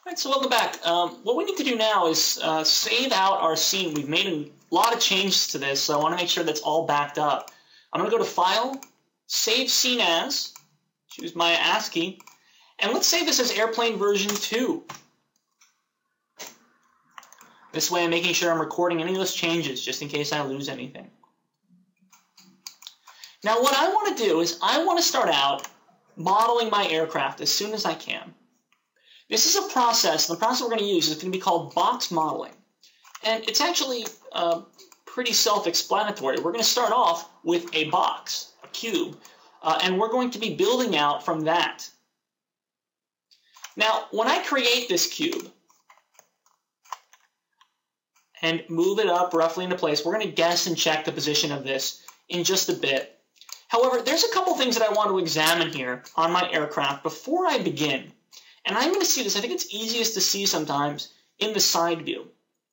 Alright, so welcome back. What we need to do now is save out our scene. We've made a lot of changes to this, so I want to make sure that's all backed up. I'm going to go to File, Save Scene As, choose my ASCII, and let's save this as Airplane version 2. This way I'm making sure I'm recording any of those changes, just in case I lose anything. Now what I want to do is I want to start out modeling my aircraft as soon as I can. This is a process, the process we're going to use is going to be called box modeling. And it's actually pretty self-explanatory. We're going to start off with a box, a cube, and we're going to be building out from that. Now, when I create this cube and move it up roughly into place, we're going to guess and check the position of this in just a bit. However, there's a couple things that I want to examine here on my aircraft before I begin. And I'm going to see this, I think it's easiest to see sometimes, in the side view.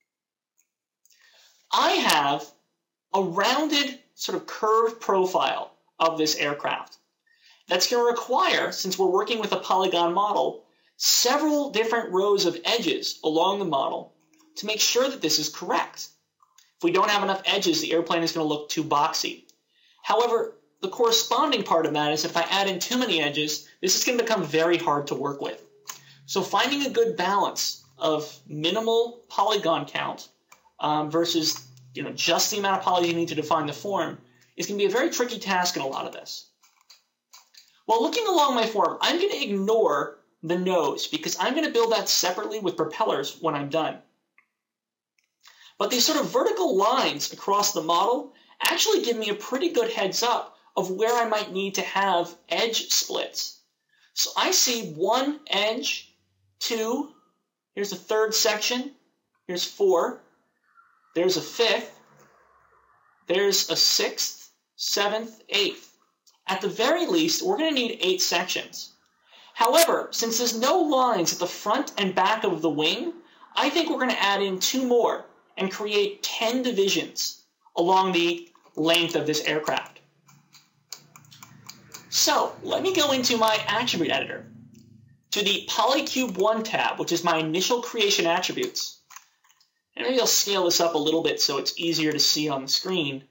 I have a rounded, sort of curved profile of this aircraft. That's going to require, since we're working with a polygon model, several different rows of edges along the model to make sure that this is correct. If we don't have enough edges, the airplane is going to look too boxy. However, the corresponding part of that is if I add in too many edges, this is going to become very hard to work with. So finding a good balance of minimal polygon count versus just the amount of polygons you need to define the form is going to be a very tricky task in a lot of this. While looking along my form, I'm going to ignore the nose because I'm going to build that separately with propellers when I'm done. But these sort of vertical lines across the model actually give me a pretty good heads up of where I might need to have edge splits. So I see one edge, 2, here's a third section, here's 4, there's a 5th, there's a 6th, 7th, 8th. At the very least, we're going to need 8 sections. However, since there's no lines at the front and back of the wing, I think we're going to add in 2 more and create 10 divisions along the length of this aircraft. So, let me go into my attribute editor, to the Polycube 1 tab, which is my initial creation attributes. And maybe I'll scale this up a little bit so it's easier to see on the screen.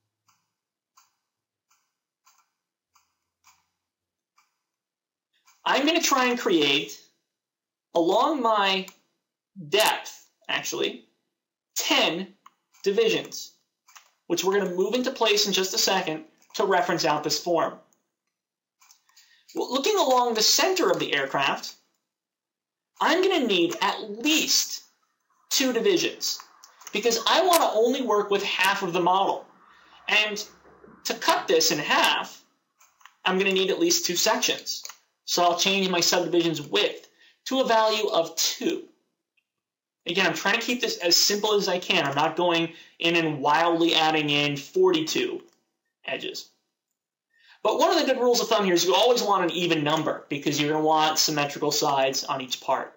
I'm going to try and create, along my depth, actually, 10 divisions, which we're going to move into place in just a second to reference out this form. Well, looking along the center of the aircraft, I'm going to need at least 2 divisions because I want to only work with half of the model. And to cut this in half, I'm going to need at least 2 sections. So I'll change my subdivision's width to a value of 2. Again, I'm trying to keep this as simple as I can. I'm not going in and wildly adding in 42 edges. But one of the good rules of thumb here is you always want an even number because you're going to want symmetrical sides on each part.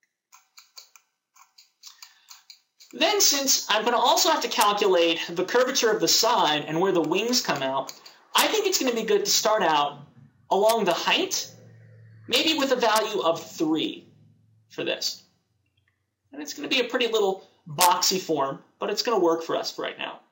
Then, since I'm going to also have to calculate the curvature of the side and where the wings come out, I think it's going to be good to start out along the height, maybe with a value of 3 for this. And it's going to be a pretty little boxy form, but it's going to work for us for right now.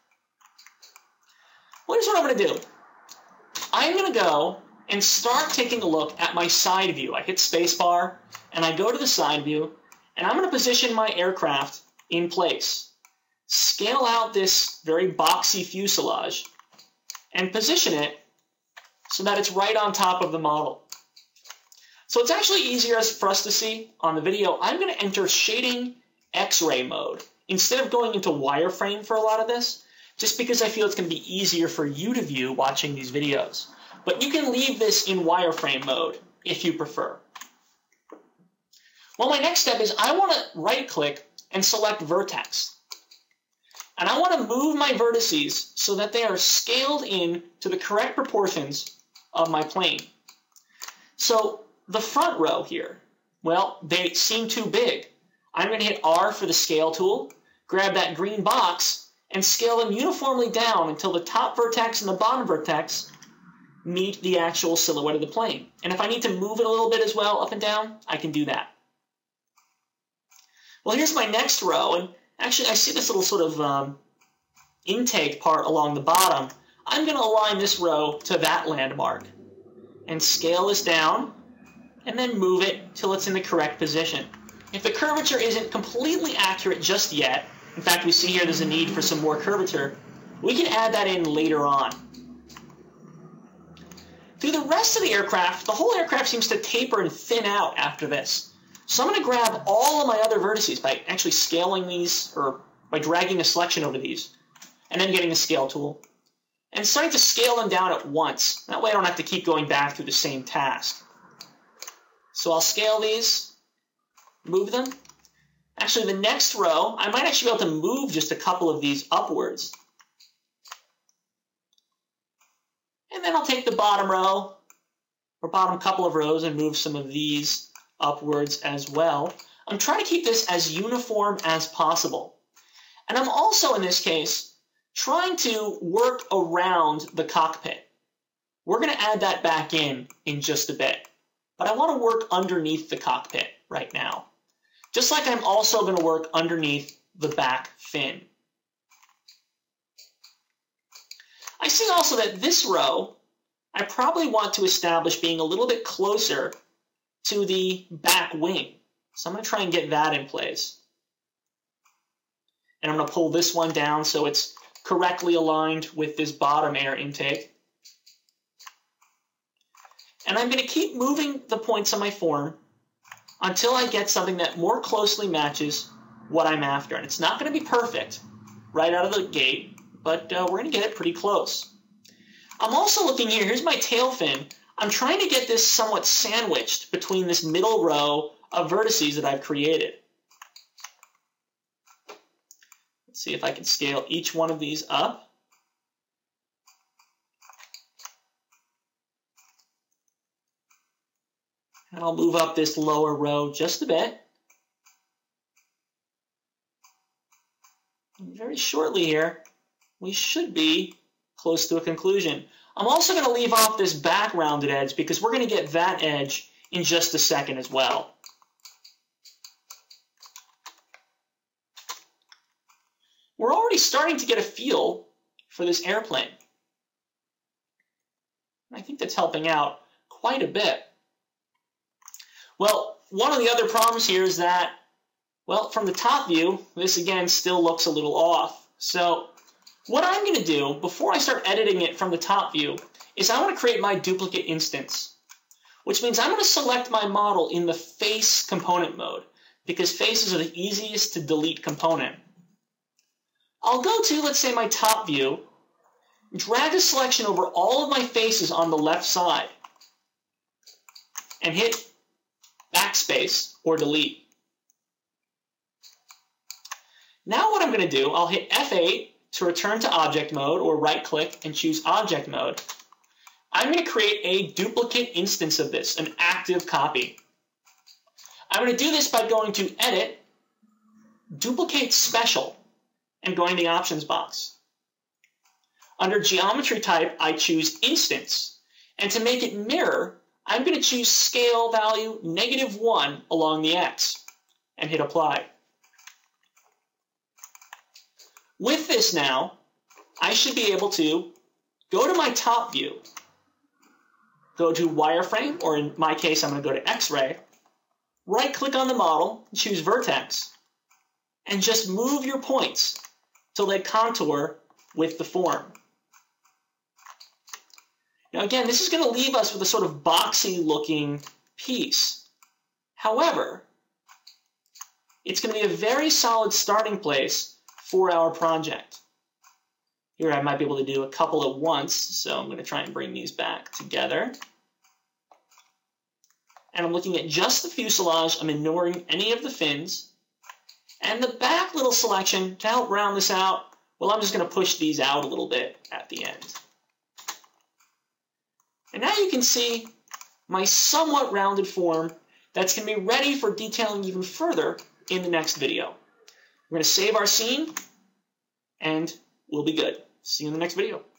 Well, here's what I'm going to do. I'm going to go and start taking a look at my side view. I hit spacebar, and I go to the side view, and I'm going to position my aircraft in place. Scale out this very boxy fuselage, and position it so that it's right on top of the model. So it's actually easier for us to see on the video. I'm going to enter shading X-ray mode instead of going into wireframe for a lot of this, just because I feel it's going to be easier for you to view watching these videos. But you can leave this in wireframe mode if you prefer. Well, my next step is I want to right-click and select Vertex. And I want to move my vertices so that they are scaled in to the correct proportions of my plane. So the front row here, well, they seem too big. I'm going to hit R for the scale tool, grab that green box, and scale them uniformly down until the top vertex and the bottom vertex meet the actual silhouette of the plane. And if I need to move it a little bit as well, up and down, I can do that. Well, here's my next row, and actually I see this little sort of intake part along the bottom. I'm going to align this row to that landmark and scale this down and then move it till it's in the correct position. If the curvature isn't completely accurate just yet, in fact we see here there's a need for some more curvature, we can add that in later on. Through the rest of the aircraft, the whole aircraft seems to taper and thin out after this. So I'm going to grab all of my other vertices by actually scaling these, or by dragging a selection over these, and then getting a scale tool, and starting to scale them down at once. That way I don't have to keep going back through the same task. So I'll scale these, move them. Actually, the next row, I might actually be able to move just a couple of these upwards. And then I'll take the bottom row, or bottom couple of rows, and move some of these upwards as well. I'm trying to keep this as uniform as possible. And I'm also, in this case, trying to work around the cockpit. We're going to add that back in just a bit. But I want to work underneath the cockpit right now. Just like I'm also going to work underneath the back fin. I see also that this row, I probably want to establish being a little bit closer to the back wing. So I'm going to try and get that in place. And I'm going to pull this one down so it's correctly aligned with this bottom air intake. And I'm going to keep moving the points on my form until I get something that more closely matches what I'm after. And it's not going to be perfect right out of the gate, but we're going to get it pretty close. I'm also looking here, here's my tail fin. I'm trying to get this somewhat sandwiched between this middle row of vertices that I've created. Let's see if I can scale each one of these up. And I'll move up this lower row just a bit. And very shortly here, we should be close to a conclusion. I'm also going to leave off this back rounded edge because we're going to get that edge in just a second as well. We're already starting to get a feel for this airplane. I think that's helping out quite a bit. Well, one of the other problems here is that, well, from the top view, this again still looks a little off. So what I'm going to do before I start editing it from the top view is I want to create my duplicate instance, which means I'm going to select my model in the face component mode because faces are the easiest to delete component. I'll go to, let's say, my top view, drag a selection over all of my faces on the left side, and hit backspace or delete. Now what I'm going to do, I'll hit F8 to return to object mode, or right-click and choose object mode. I'm going to create a duplicate instance of this, an active copy. I'm going to do this by going to Edit, Duplicate Special, and going to the options box. Under geometry type, I choose instance, and to make it mirror, I'm going to choose scale value -1 along the X, and hit apply. With this now, I should be able to go to my top view, go to wireframe, or in my case, I'm going to go to X-ray, right-click on the model, choose vertex, and just move your points till they contour with the form. Now again, this is going to leave us with a sort of boxy looking piece. However, it's going to be a very solid starting place for our project. Here I might be able to do a couple at once, so I'm going to try and bring these back together. And I'm looking at just the fuselage. I'm ignoring any of the fins. And the back little selection, to help round this out, well, I'm just going to push these out a little bit at the end. And now you can see my somewhat rounded form that's going to be ready for detailing even further in the next video. We're going to save our scene, and we'll be good. See you in the next video.